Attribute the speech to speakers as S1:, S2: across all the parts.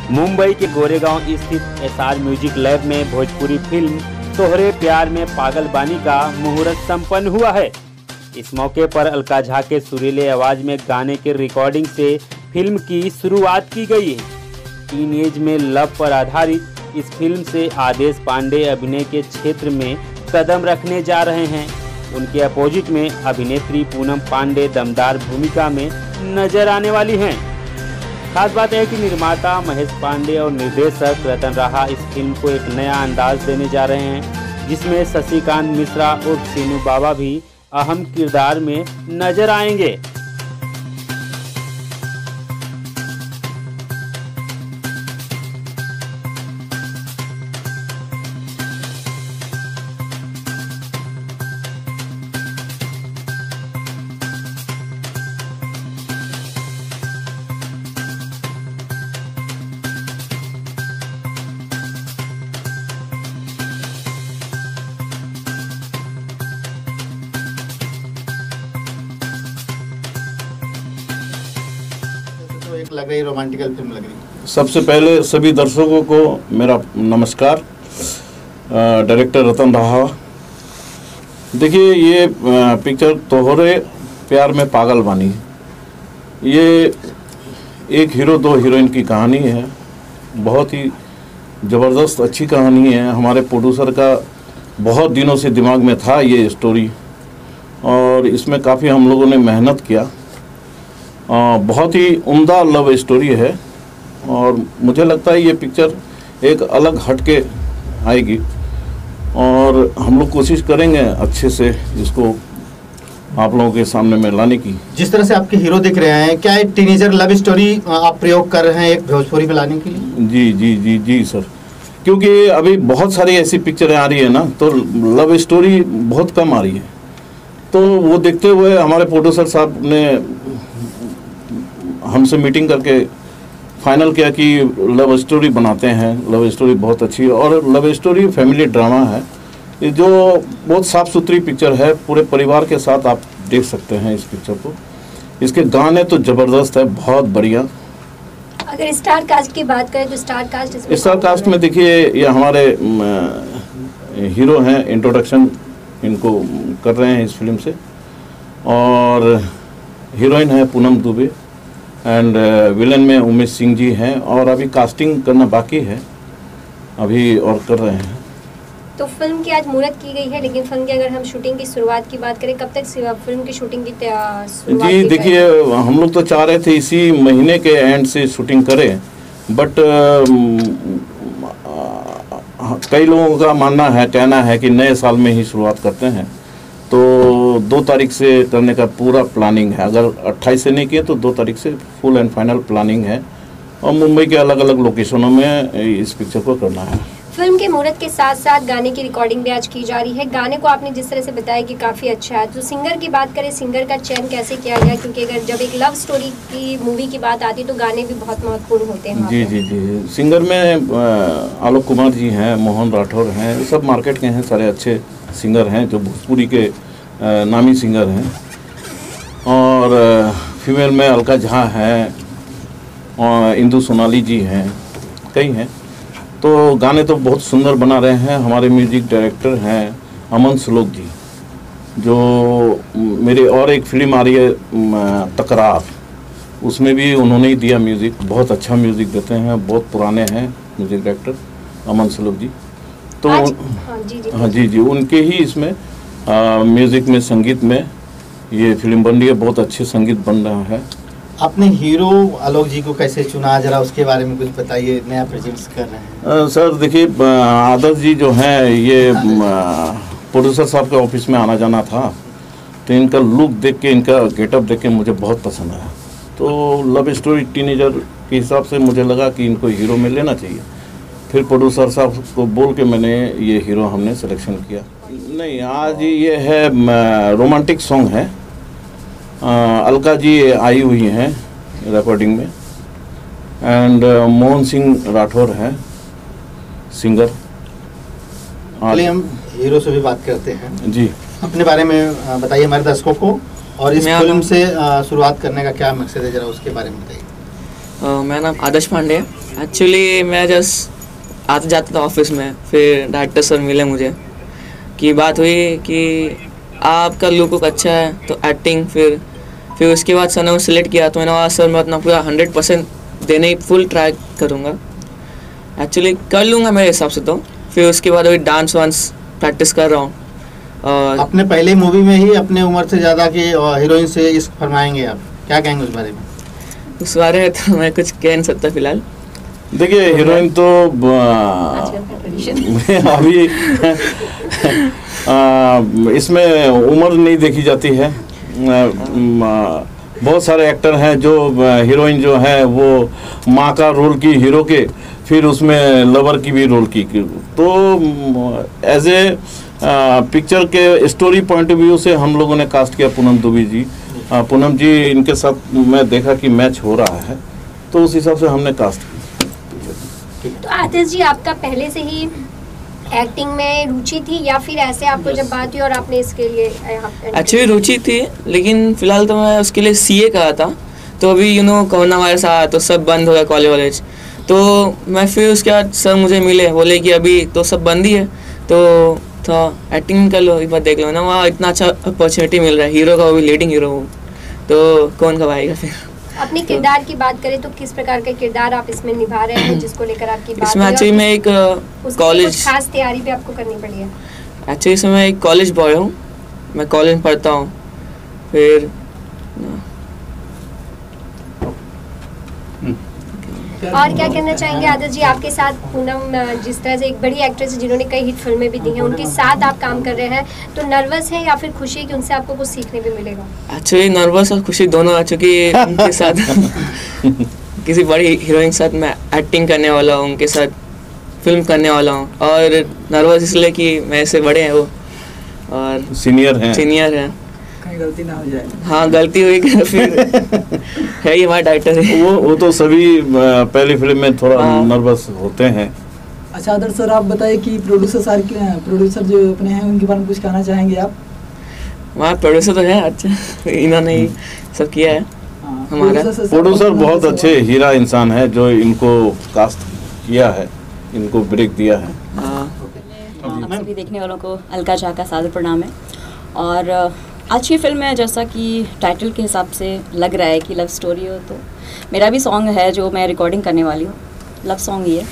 S1: मुंबई के गोरेगांव स्थित SR music lab में भोजपुरी फिल्म तोहरे प्यार में पागल बानी का मुहूर्त संपन्न हुआ है। इस मौके पर अलका झा के सुरीले आवाज में गाने के रिकॉर्डिंग से फिल्म की शुरुआत की गई है। टीनएज में लव पर आधारित इस फिल्म से आदेश पांडे अभिनय के क्षेत्र में कदम रखने जा रहे हैं। उनके अपोजिट में अभिनेत्री पूनम पांडे दमदार भूमिका में नजर आने वाली हैं। खास बात है कि निर्माता महेश पांडे और निर्देशक रतन राहा इस फिल्म को एक नया अंदाज देने जा रहे हैं, जिसमें शशिकांत मिश्रा और सीनू बाबा भी अहम किरदार में नजर आएंगे।
S2: एक लग रही रोमांटिकल फिल्म लग रही।
S3: सबसे पहले सभी दर्शकों को मेरा नमस्कार। डायरेक्टर रतन राहा। देखिए, ये पिक्चर तोहरे प्यार में पागल बानी, ये एक हीरो दो हीरोइन की कहानी है। बहुत ही ज़बरदस्त अच्छी कहानी है। हमारे प्रोड्यूसर का बहुत दिनों से दिमाग में था ये स्टोरी, और इसमें काफ़ी हम लोगों ने मेहनत किया। बहुत ही उम्दा लव स्टोरी है, और मुझे लगता है ये पिक्चर एक अलग हटके आएगी, और हम लोग कोशिश करेंगे अच्छे से इसको आप लोगों के सामने में लाने की।
S2: जिस तरह से आपके हीरो दिख रहे हैं, क्या एक टीनेजर लव स्टोरी आप प्रयोग कर रहे हैं एक भोजपुरी में लाने के लिए?
S3: जी जी जी जी सर, क्योंकि अभी बहुत सारी ऐसी पिक्चरें आ रही है ना, तो लव स्टोरी बहुत कम आ रही है। तो वो देखते हुए हमारे प्रोड्यूसर साहब ने हमसे मीटिंग करके फाइनल किया कि लव स्टोरी बनाते हैं। लव स्टोरी बहुत अच्छी है, और लव स्टोरी फैमिली ड्रामा है, ये जो बहुत साफ़ सुथरी पिक्चर है। पूरे परिवार के साथ आप देख सकते हैं इस पिक्चर को। इसके गाने तो ज़बरदस्त है, बहुत बढ़िया।
S4: अगर स्टार कास्ट की बात करें तो स्टार कास्ट
S3: में देखिए, ये हमारे हीरो हैं, इंट्रोडक्शन इनको कर रहे हैं इस फिल्म से, और हीरोइन है पूनम दुबे, एंड विलन में उमेश सिंह जी हैं, और अभी कास्टिंग करना बाकी है अभी, और कर रहे हैं।
S4: तो फिल्म की आज मुहूर्त की गई है, लेकिन फिल्म की अगर हम शूटिंग की शुरुआत की बात करें, कब तक फिल्म की शूटिंग की शुरुआत?
S3: जी देखिए, हम लोग तो चाह रहे थे इसी महीने के एंड से शूटिंग करें, बट कई लोगों का मानना है, कहना है कि नए साल में ही शुरुआत करते हैं। तो 2 तारीख से करने का पूरा प्लानिंग है। अगर 28 से नहीं किए तो 2 तारीख से फुल एंड फाइनल प्लानिंग है, और मुंबई के अलग अलग लोकेशनों में इस पिक्चर को करना है।
S4: फिल्म के मुहूर्त के साथ साथ गाने की रिकॉर्डिंग भी आज की जा रही है। गाने को आपने जिस तरह से बताया कि काफ़ी अच्छा है, तो सिंगर की बात करें, सिंगर का चयन कैसे किया गया? क्योंकि अगर जब एक लव स्टोरी की मूवी की बात आती है तो गाने भी बहुत महत्वपूर्ण होते हैं।
S3: जी जी जी, सिंगर में आलोक कुमार जी हैं, मोहन राठौर हैं, सब मार्केट के हैं, सारे अच्छे सिंगर हैं जो भोजपुरी के नामी सिंगर हैं। और फीमेल में अलका झा हैं, और इंदु सोनाली जी हैं, कई हैं। तो गाने तो बहुत सुंदर बना रहे हैं। हमारे म्यूजिक डायरेक्टर हैं अमन श्लोक जी, जो मेरी और एक फिल्म आ रही है तकरार, उसमें भी उन्होंने ही दिया म्यूज़िक। बहुत अच्छा म्यूज़िक देते हैं, बहुत पुराने हैं म्यूज़िक डायरेक्टर अमन श्लोक जी। तो हाँ जी जी, उनके ही इसमें म्यूज़िक में, संगीत में ये फिल्म बन रही है। बहुत अच्छे संगीत बन रहा है।
S2: आपने हीरो आलोक जी को कैसे चुना, जरा उसके बारे में कुछ बताइए। नया प्रोजेक्ट्स कर रहे हैं
S3: सर। देखिए, आदर्श जी जो हैं, ये प्रोड्यूसर साहब के ऑफिस में आना जाना था, तो इनका लुक देख के, इनका गेटअप देख के मुझे बहुत पसंद आया। तो लव स्टोरी टीनेजर के हिसाब से मुझे लगा कि इनको हीरो में लेना चाहिए। फिर प्रोड्यूसर साहब को बोल के मैंने ये हीरो हमने सिलेक्शन किया। नहीं, आज ये है रोमांटिक सॉन्ग है। अलका जी आई हुई हैं रिकॉर्डिंग में, एंड मोहन सिंह राठौर हैं सिंगर।
S2: चलिए हम हीरो से भी बात करते हैं
S3: जी।
S2: अपने बारे में बताइए हमारे दर्शकों को, और इस फिल्म से शुरुआत करने का क्या मकसद है, जरा उसके बारे में बताइए।
S5: मेरा नाम आदर्श पांडे है। एक्चुअली मैं जस्ट आते जाता था ऑफिस में, फिर डायरेक्टर सर मिले मुझे, कि बात हुई कि आपका लुक अच्छा है तो एक्टिंग, फिर उसके बाद सर ने सिलेक्ट किया तो मैंने कहा सर मैं अपना पूरा 100% देने ही फुल ट्राई करूँगा, एक्चुअली कर लूँगा मेरे हिसाब से। तो फिर उसके बाद अभी डांस वांस प्रैक्टिस कर रहा हूँ। और
S2: अपने पहले मूवी में ही अपने उम्र से ज़्यादा की हीरोइन से इश्क फरमाएंगे, आप क्या कहेंगे उस बारे में?
S5: उस बारे में तो मैं कुछ कह नहीं सकता फिलहाल।
S3: देखिए हीरोइन तो अभी इसमें उम्र नहीं देखी जाती है। बहुत सारे एक्टर हैं जो हीरोइन जो है वो माँ का रोल की हीरो के, फिर उसमें लवर की भी रोल की। तो एज ए पिक्चर के स्टोरी पॉइंट ऑफ व्यू से हम लोगों ने कास्ट किया पूनम दुबे जी। पूनम जी इनके साथ मैं देखा कि मैच हो रहा है, तो उस हिसाब से हमने कास्ट किया।
S4: तो आतिश जी, आपका पहले से ही एक्टिंग में रुचि थी या फिर ऐसे आपको जब बात हुई और आपने इसके लिए?
S5: एक्चुअली रुचि थी, लेकिन फिलहाल तो मैं उसके लिए सीए कहा था, तो अभी कोरोना वायरस आया तो सब बंद हो गया कॉलेज। तो मैं फिर उसके बाद सर मुझे मिले, बोले कि अभी तो सब बंद ही है तो एक्टिंग कर लो, एक बार देख लो ना, वहाँ इतना अच्छा अपॉर्चुनिटी मिल रहा है, हीरो का, वो भी लीडिंग हीरो हूँ, तो कौन कमाएगा फिर।
S4: अपने किरदार की बात करें तो किस प्रकार का किरदार आप इसमें निभा रहे हैं जिसको लेकर आपकी बात?
S5: इसमें एक्चुअली मैं एक कॉलेज,
S4: खास तैयारी भी आपको करनी पड़ी है?
S5: एक्चुअली इसमें मैं एक कॉलेज बॉय हूँ, मैं कॉलेज में पढ़ता हूँ। फिर
S4: और क्या कहना चाहेंगे आदर्श जी, आपके साथ पूनम जिस तरह से एक बड़ी एक्ट्रेस है जिन्होंने कई हिट फिल्में भी दी हैं, उनके साथ आप काम कर रहे हैं, तो नर्वस है या फिर खुशी है कि उनसे आपको कुछ सीखने भी मिलेगा?
S5: एक्चुअली नर्वस और खुशी दोनों आ चुकी है उनके साथ। किसी बड़ी हीरोइन के साथ मैं एक्टिंग करने वाला हूँ, उनके साथ फिल्म करने वाला हूँ, और नर्वस इसलिए कि मैं से बड़े हैं वो और
S3: सीनियर हैं।
S5: कहीं गलती ना हो जाए। हाँ, गलती हुई फिर है ही हमारा डायरेक्टर है।
S3: वो तो सभी पहली फिल्म में थोड़ा नर्वस होते हैं।
S6: अच्छा आदर्श सर, आप बताइए कि प्रोड्यूसर जो अपने हैं उनके बारे में कुछ कहना चाहेंगे आप?
S5: हमारा प्रोड्यूसर तो है अच्छा, इन्होंने ही सब किया है। हमारा
S3: प्रोड्यूसर बहुत अच्छे हीरा इंसान है जो इनको कास्ट किया है, इनको ब्रेक दिया है।
S7: आप सभी देखने वालों को अलका झा का सादर प्रणाम है। और अच्छी फिल्म है, जैसा कि टाइटल के हिसाब से लग रहा है कि लव स्टोरी हो, तो मेरा भी सॉन्ग है जो मैं रिकॉर्डिंग करने वाली हूँ, लव सॉन्ग ही है।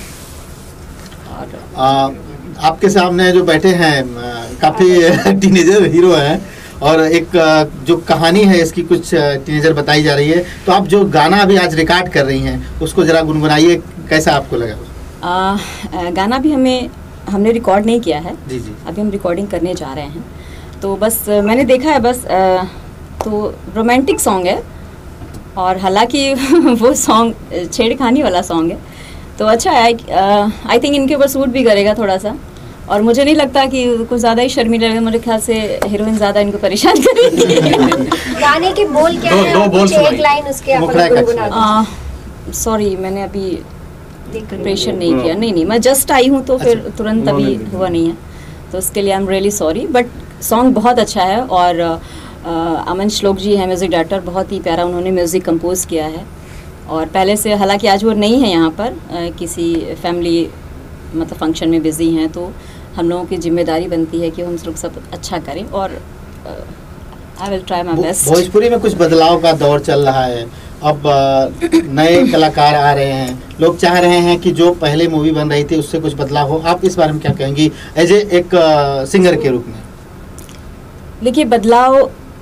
S7: और
S2: आपके सामने जो बैठे हैं काफ़ी टीनेजर हीरो हैं, और एक जो कहानी है इसकी कुछ टीनेजर बताई जा रही है, तो आप जो गाना अभी आज रिकॉर्ड कर रही हैं उसको ज़रा गुनगुनाइए, कैसा आपको लगा?
S7: गाना भी हमने रिकॉर्ड नहीं किया है
S2: जी जी,
S7: अभी हम रिकॉर्डिंग करने जा रहे हैं। तो बस मैंने देखा है, बस तो रोमांटिक सॉन्ग है, और हालांकि वो सॉन्ग छेड़खानी वाला सॉन्ग है, तो अच्छा है। आई थिंक इनके ऊपर सूट भी करेगा थोड़ा सा, और मुझे नहीं लगता कि कुछ ज़्यादा ही शर्मीला लगेगा, मेरे ख्याल से हीरोइन ज़्यादा इनको परेशान करेगी।
S4: गाने के बोल क्या हैं? कुछ एक लाइन उसके अपन गुनगुना दो।
S7: सॉरी, मैंने अभी प्रिपरेशन नहीं किया। नहीं, मैं जस्ट आई हूँ तो फिर तुरंत अभी हुआ नहीं है, तो उसके लिए I am really sorry. But song बहुत अच्छा है, और अमन श्लोक जी हैं म्यूज़िक डायरेक्टर, बहुत ही प्यारा उन्होंने म्यूज़िक कंपोज किया है। और पहले से, हालांकि आज वो नहीं है यहाँ पर, किसी फैमिली मतलब फंक्शन में बिज़ी हैं, तो हम लोगों की जिम्मेदारी बनती है कि हम लोग सब अच्छा करें, और I will try my best.
S2: Bhojpuri में कुछ बदलाव का दौर चल रहा है, अब नए कलाकार आ रहे हैं, लोग चाह रहे हैं कि जो पहले मूवी बन रही थी उससे कुछ बदलाव हो, आप इस बारे में क्या कहेंगी एज ए एक सिंगर के रूप में?
S7: देखिए, बदलाव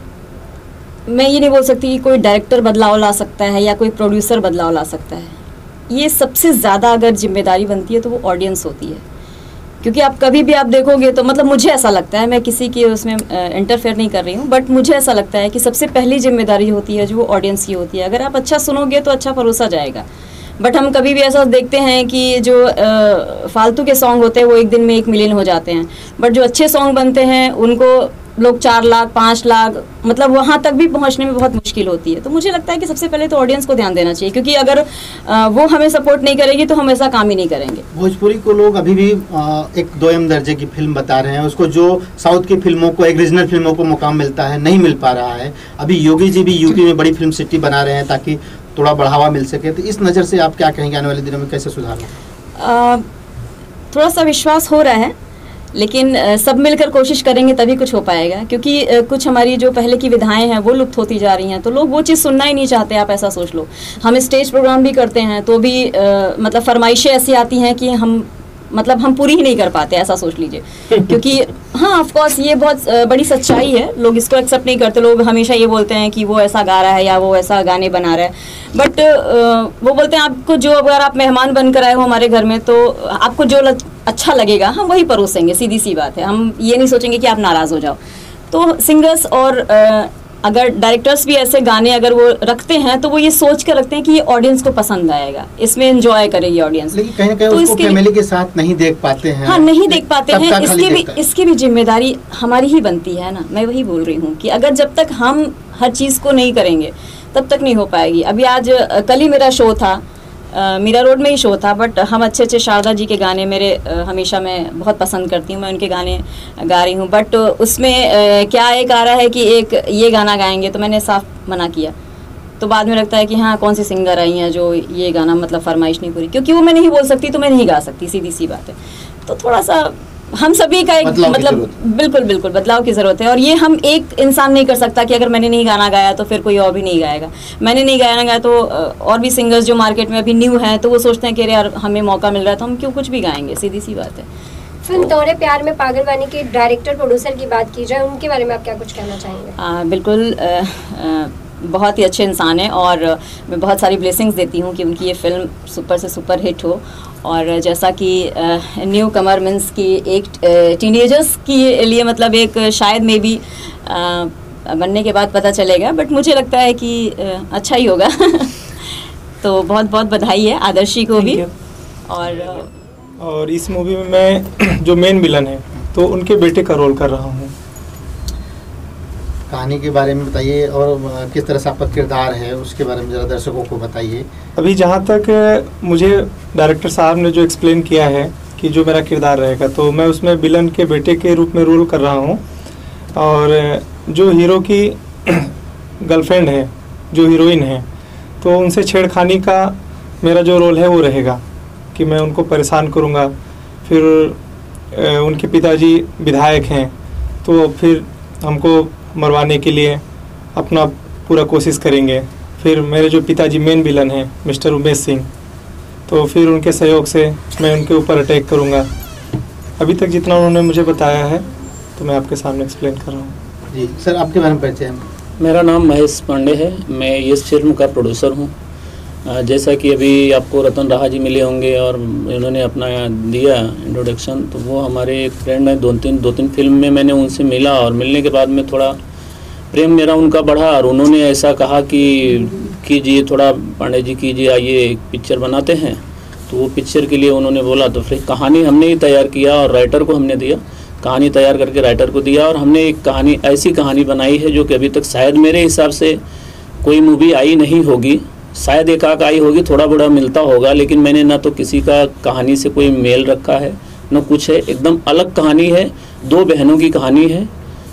S7: मैं ये नहीं बोल सकती कि कोई डायरेक्टर बदलाव ला सकता है या कोई प्रोड्यूसर बदलाव ला सकता है। ये सबसे ज़्यादा अगर जिम्मेदारी बनती है तो वो ऑडियंस होती है, क्योंकि आप कभी भी आप देखोगे तो मतलब मुझे ऐसा लगता है, मैं किसी की उसमें इंटरफेयर नहीं कर रही हूँ, बट मुझे ऐसा लगता है कि सबसे पहली जिम्मेदारी होती है जो वो ऑडियंस की होती है। अगर आप अच्छा सुनोगे तो अच्छा परोसा जाएगा, बट हम कभी भी ऐसा देखते हैं कि जो फालतू के सॉन्ग होते हैं वो एक दिन में 1 मिलियन हो जाते हैं, बट जो अच्छे सॉन्ग बनते हैं उनको लोग 4 लाख 5 लाख मतलब वहाँ तक भी पहुँचने में बहुत मुश्किल होती है। तो मुझे लगता है कि सबसे पहले तो ऑडियंस को ध्यान देना चाहिए, क्योंकि अगर वो हमें सपोर्ट नहीं करेगी तो हम ऐसा काम ही नहीं करेंगे।
S2: भोजपुरी को लोग अभी भी एक 2M दर्जे की फिल्म बता रहे हैं, उसको जो साउथ की फिल्मों को, एक रीजनल फिल्मों को मुकाम मिलता है, नहीं मिल पा रहा है। अभी योगी जी भी यूपी में बड़ी फिल्म सिटी बना रहे हैं ताकि थोड़ा बढ़ावा मिल सके, तो इस नज़र से आप क्या कहेंगे आने वाले दिनों में कैसे सुधार होगा?
S7: थोड़ा सा विश्वास हो रहा है, लेकिन सब मिलकर कोशिश करेंगे तभी कुछ हो पाएगा, क्योंकि कुछ हमारी जो पहले की विधाएं हैं वो लुप्त होती जा रही हैं, तो लोग वो चीज़ सुनना ही नहीं चाहते। आप ऐसा सोच लो, हम स्टेज प्रोग्राम भी करते हैं तो भी मतलब फरमाइशें ऐसी आती हैं कि हम पूरी ही नहीं कर पाते, ऐसा सोच लीजिए। क्योंकि हाँ, ऑफ कोर्स ये बहुत बड़ी सच्चाई है, लोग इसको एक्सेप्ट नहीं करते। लोग हमेशा ये बोलते हैं कि वो ऐसा गा रहा है या वो ऐसा गाने बना रहा है, बट वो बोलते हैं आपको जो, अगर आप मेहमान बनकर आए हो हमारे घर में तो आपको जो अच्छा लगेगा हम वही परोसेंगे, सीधी सी बात है। हम ये नहीं सोचेंगे कि आप नाराज़ हो जाओ। तो सिंगर्स और अगर डायरेक्टर्स भी ऐसे गाने अगर वो रखते हैं तो वो ये सोच कर रखते हैं कि ये ऑडियंस को पसंद आएगा, इसमें एंजॉय करेगी ऑडियंस।
S2: लेकिन कहीं ना कहीं तो उसको फैमिली के साथ नहीं देख पाते हैं।
S7: हाँ, नहीं देख पाते हैं, इसकी भी जिम्मेदारी हमारी ही बनती है ना। मैं वही बोल रही हूँ कि अगर जब तक हम हर चीज़ को नहीं करेंगे तब तक नहीं हो पाएगी। अभी कल ही मेरा शो था, मीरा रोड में ही शो था, बट हम अच्छे शारदा जी के गाने मेरे हमेशा मैं बहुत पसंद करती हूँ, मैं उनके गाने गा रही हूँ। बट उसमें क्या एक आ रहा है कि एक ये गाना गाएंगे, तो मैंने साफ मना किया। तो बाद में लगता है कि हाँ, कौन सी सिंगर आई हैं जो ये गाना फरमाइश नहीं पूरी, क्योंकि वो मैं नहीं बोल सकती तो मैं नहीं गा सकती, सीधी सी बात है। तो थोड़ा सा हम सभी का एक बिल्कुल बदलाव की ज़रूरत है। और ये हम एक इंसान नहीं कर सकता कि अगर मैंने नहीं गाना गाया तो फिर कोई और भी नहीं गाएगा। मैंने नहीं गाना गाया तो और भी सिंगर्स जो मार्केट में अभी न्यू हैं तो वो सोचते हैं कि अरे यार हमें मौका मिल रहा है तो हम क्यों कुछ भी गाएंगे, सीधी सी बात है।
S4: फिल्म तोरे प्यार में पागल बानी के डायरेक्टर प्रोड्यूसर की बात की जाए, उनके बारे में आप क्या कुछ कहना चाहेंगे?
S7: बिल्कुल, बहुत ही अच्छे इंसान हैं और मैं बहुत सारी ब्लेसिंग्स देती हूँ कि उनकी ये फिल्म सुपर से सुपर हिट हो। और जैसा कि न्यू कमर मीन्स की एक टीनेजर्स के लिए एक शायद मे बी बनने के बाद पता चलेगा, बट मुझे लगता है कि अच्छा ही होगा। तो बहुत बहुत बधाई है आदर्शी को भी।
S8: और इस मूवी में मैं जो मेन विलन है तो उनके बेटे का रोल कर रहा हूँ।
S2: कहानी के बारे में बताइए और किस तरह से आपका किरदार है उसके बारे में ज़रा दर्शकों को बताइए।
S8: अभी जहाँ तक मुझे डायरेक्टर साहब ने जो एक्सप्लेन किया है कि जो मेरा किरदार रहेगा, तो मैं उसमें विलन के बेटे के रूप में रोल कर रहा हूँ। और जो हीरो की गर्लफ्रेंड है, जो हीरोइन है, तो उनसे छेड़खानी का मेरा जो रोल है वो रहेगा कि मैं उनको परेशान करूँगा। फिर उनके पिताजी विधायक हैं तो फिर हमको मरवाने के लिए अपना पूरा कोशिश करेंगे। फिर मेरे जो पिताजी मेन विलन हैं मिस्टर उमेश सिंह, तो फिर उनके सहयोग से मैं उनके ऊपर अटैक करूंगा। अभी तक जितना उन्होंने मुझे बताया है तो मैं आपके सामने एक्सप्लेन कर रहा हूँ।
S2: जी सर, आपके बारे में परिचय है?
S9: मेरा नाम महेश पांडे है, मैं इस फिल्म का प्रोड्यूसर हूँ। जैसा कि अभी आपको रतन राहा जी मिले होंगे और इन्होंने अपना दिया इंट्रोडक्शन, तो वो हमारे एक फ्रेंड हैं। दो तीन फिल्म में मैंने उनसे मिला और मिलने के बाद में थोड़ा प्रेम मेरा उनका बढ़ा और उन्होंने ऐसा कहा कि कीजिए थोड़ा पांडे जी कीजिए, आइए एक पिक्चर बनाते हैं। तो वो पिक्चर के लिए उन्होंने बोला, तो फिर कहानी हमने ही तैयार किया और राइटर को हमने दिया, कहानी तैयार करके राइटर को दिया। और हमने एक कहानी, ऐसी कहानी बनाई है जो कि अभी तक शायद मेरे हिसाब से कोई मूवी आई नहीं होगी, शायद एक आक आई होगी, थोड़ा बड़ा मिलता होगा, लेकिन मैंने ना तो किसी का कहानी से कोई मेल रखा है न कुछ है। एकदम अलग कहानी है, दो बहनों की कहानी है,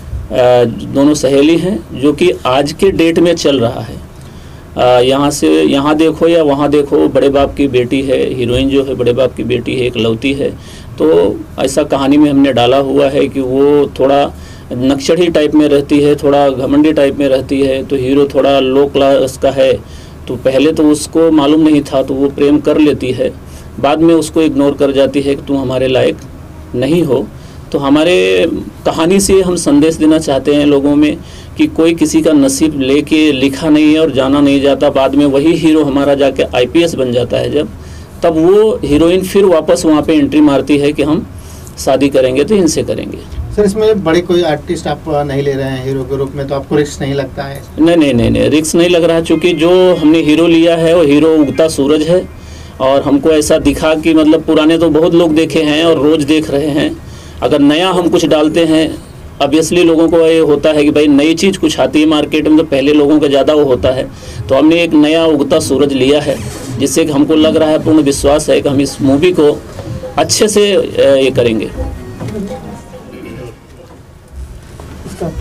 S9: दोनों सहेली हैं, जो कि आज के डेट में चल रहा है। यहाँ से यहाँ देखो या वहाँ देखो, बड़े बाप की बेटी है, हीरोइन जो है बड़े बाप की बेटी है, एकलौती है। तो ऐसा कहानी में हमने डाला हुआ है कि वो थोड़ा नक्सड़ी टाइप में रहती है, थोड़ा घमंडी टाइप में रहती है, तो हीरो थोड़ा लो क्लास का है। तो पहले तो उसको मालूम नहीं था तो वो प्रेम कर लेती है, बाद में उसको इग्नोर कर जाती है कि तुम हमारे लायक नहीं हो। तो हमारे कहानी से हम संदेश देना चाहते हैं लोगों में कि कोई किसी का नसीब लेके लिखा नहीं है और जाना नहीं जाता। बाद में वही हीरो हमारा जाके IPS बन जाता है जब, तब वो हीरोइन फिर वापस वहाँ पे एंट्री मारती है कि हम शादी करेंगे तो इनसे करेंगे।
S2: सर, इसमें बड़े कोई आर्टिस्ट आप नहीं ले रहे हैं हीरो के रूप में, तो आपको रिस्क नहीं लगता है?
S9: नहीं, रिस्क नहीं लग रहा, क्योंकि जो हमने हीरो लिया है वो हीरो उगता सूरज है। और हमको ऐसा दिखा कि पुराने तो बहुत लोग देखे हैं और रोज़ देख रहे हैं, अगर नया हम कुछ डालते हैं, ऑब्वियसली लोगों को ये होता है कि भाई नई चीज़ कुछ आती है मार्केट में तो पहले लोगों का ज़्यादा वो होता है। तो हमने एक नया उगता सूरज लिया है, जिससे कि हमको लग रहा है, पूर्ण विश्वास है कि हम इस मूवी को अच्छे से ये करेंगे।
S2: हाँ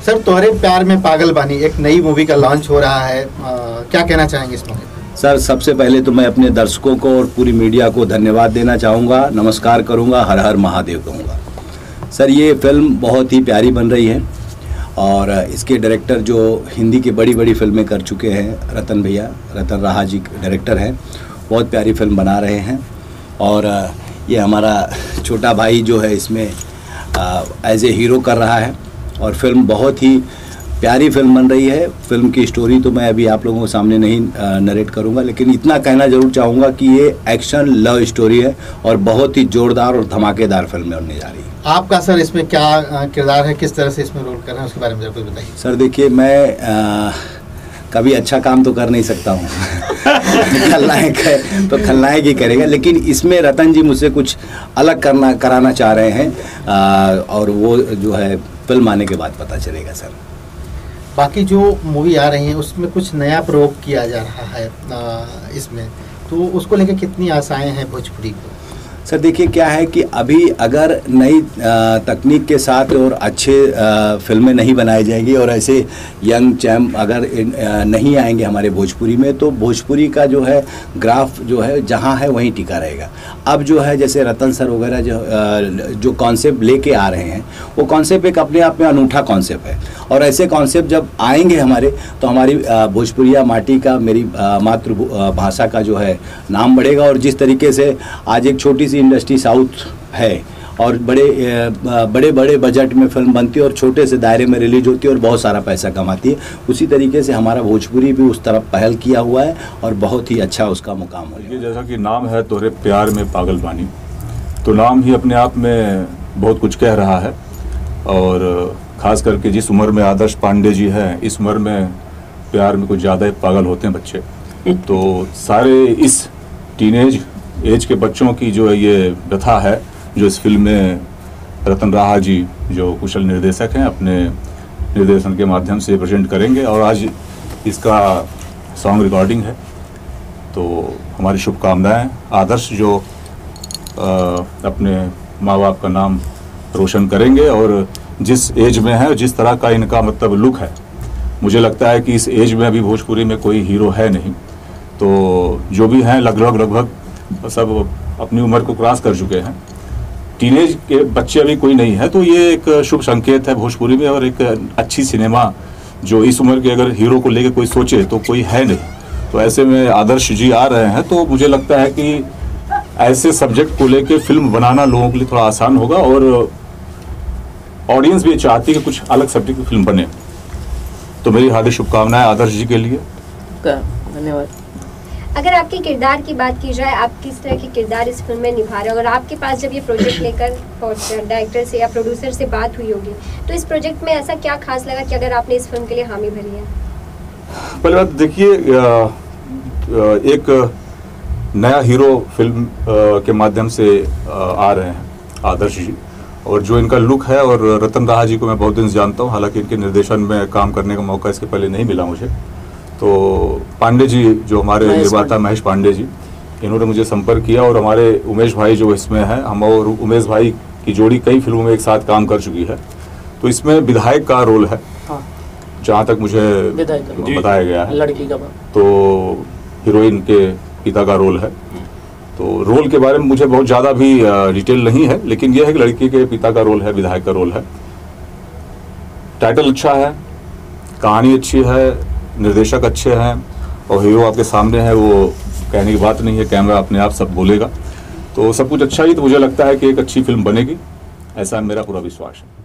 S2: सर, तोहरे प्यार में पागल बानी एक नई मूवी का लॉन्च हो रहा है, क्या कहना चाहेंगे इस मौके पर?
S10: सर, सबसे पहले तो मैं अपने दर्शकों को और पूरी मीडिया को धन्यवाद देना चाहूँगा, नमस्कार करूँगा, हर हर महादेव कहूँगा। सर, ये फिल्म बहुत ही प्यारी बन रही है और इसके डायरेक्टर जो हिंदी की बड़ी बड़ी फिल्में कर चुके हैं, रतन भैया, रतन राहा जी डायरेक्टर हैं, बहुत प्यारी फिल्म बना रहे हैं। और ये हमारा छोटा भाई जो है इसमें एज ए हीरो कर रहा है और फिल्म बहुत ही प्यारी फिल्म बन रही है। फिल्म की स्टोरी तो मैं अभी आप लोगों के सामने नहीं नरेट करूंगा, लेकिन इतना कहना ज़रूर चाहूँगा कि ये एक्शन लव स्टोरी है और बहुत ही जोरदार और धमाकेदार फिल्म बनने जा रही है। आपका सर इसमें क्या किरदार है, किस तरह से इसमें रोल कर रहे हैं, उसके बारे में कुछ बताइए। सर देखिए, मैं कभी अच्छा काम तो कर नहीं सकता हूँ खलनायक है तो खलनायक ही करेगा, लेकिन इसमें रतन जी मुझसे कुछ अलग कराना चाह रहे हैं और वो जो है फिल्म आने के बाद पता चलेगा। सर, बाकी जो मूवी आ रही है उसमें कुछ नया प्रयोग किया जा रहा है इसमें, तो उसको लेकर कितनी आशाएं हैं भोजपुरी को? सर देखिए, क्या है कि अभी अगर नई तकनीक के साथ और अच्छे फिल्में नहीं बनाई जाएगी और ऐसे यंग चैम्प अगर नहीं आएंगे हमारे भोजपुरी में, तो भोजपुरी का जो है ग्राफ जो है जहाँ है वहीं टिका रहेगा। अब जो है जैसे रतन सर वगैरह जो कॉन्सेप्ट लेके आ रहे हैं, वो कॉन्सेप्ट एक अपने आप में अनूठा कॉन्सेप्ट है और ऐसे कॉन्सेप्ट जब आएंगे हमारे, तो हमारी भोजपुरिया माटी का, मेरी मातृभाषा का जो है नाम बढ़ेगा। और जिस तरीके से आज एक छोटी इंडस्ट्री साउथ है और बड़े बड़े बजट में फिल्म बनती है और छोटे से दायरे में रिलीज होती है और बहुत सारा पैसा कमाती है, उसी तरीके से हमारा भोजपुरी भी उस तरफ पहल किया हुआ है और बहुत ही अच्छा उसका मुकाम हो गया।
S11: जैसा कि नाम है तोरे प्यार में पागल बानी, तो नाम ही अपने आप में बहुत कुछ कह रहा है। और ख़ास करके जिस उम्र में आदर्श पांडे जी हैं, इस उम्र में प्यार में कुछ ज़्यादा ही पागल होते हैं बच्चे। तो सारे इस टीनेज एज के बच्चों की जो ये व्यथा है, जो इस फिल्म में रतन राहा जी जो कुशल निर्देशक हैं अपने निर्देशन के माध्यम से प्रेजेंट करेंगे। और आज इसका सॉन्ग रिकॉर्डिंग है, तो हमारी शुभकामनाएं। आदर्श जो अपने माँ बाप का नाम रोशन करेंगे और जिस एज में है, जिस तरह का इनका मतलब लुक है, मुझे लगता है कि इस एज में अभी भोजपुरी में कोई हीरो है नहीं। तो जो भी हैं लगभग सब अपनी उम्र को क्रॉस कर चुके हैं, टीनेज के बच्चे अभी कोई नहीं है। तो ये एक शुभ संकेत है भोजपुरी में और एक अच्छी सिनेमा जो इस उम्र के अगर हीरो को लेकर कोई सोचे तो कोई है नहीं। तो ऐसे में आदर्श जी आ रहे हैं, तो मुझे लगता है कि ऐसे सब्जेक्ट को लेकर फिल्म बनाना लोगों के लिए थोड़ा आसान होगा और ऑडियंस भी चाहती है कि कुछ अलग सब्जेक्ट की फिल्म बने। तो मेरी हार्दिक शुभकामनाएं आदर्श जी के लिए।
S4: धन्यवाद। अगर आपके किरदार की बात की जाए, आप किस तरह के किरदार इस फिल्म में निभा रहे हैं और आपके पास जब ये प्रोजेक्ट लेकर डायरेक्टर से या प्रोड्यूसर से बात हुई होगी, तो इस प्रोजेक्ट में ऐसा क्या खास लगा कि अगर आपने इस फिल्म के लिए हामी भरी है?
S11: पहली बात देखिए, एक नया हीरो फिल्म के माध्यम से आ रहे हैं आदर्श जी, और जो इनका लुक है, और रतन राहा जी को मैं बहुत दिन से जानता हूँ, हालांकि इनके निर्देशन में काम करने का मौका इसके पहले नहीं मिला मुझे। तो पांडे जी जो हमारे निर्माता महेश पांडे जी, इन्होंने मुझे संपर्क किया और हमारे उमेश भाई जो इसमें हैं, हम और उमेश भाई की जोड़ी कई फिल्मों में एक साथ काम कर चुकी है। तो इसमें विधायक का रोल है, जहाँ तक मुझे बताया गया है,
S5: लड़की का।
S11: तो हीरोइन के पिता का रोल है। तो रोल के बारे में मुझे बहुत ज़्यादा भी डिटेल नहीं है, लेकिन यह है कि लड़की के पिता का रोल है, विधायक का रोल है। टाइटल अच्छा है, कहानी अच्छी है, निर्देशक अच्छे हैं और हीरो आपके सामने है, वो कहने की बात नहीं है, कैमरा अपने आप सब बोलेगा। तो सब कुछ अच्छा ही, तो मुझे लगता है कि एक अच्छी फिल्म बनेगी, ऐसा मेरा पूरा विश्वास है।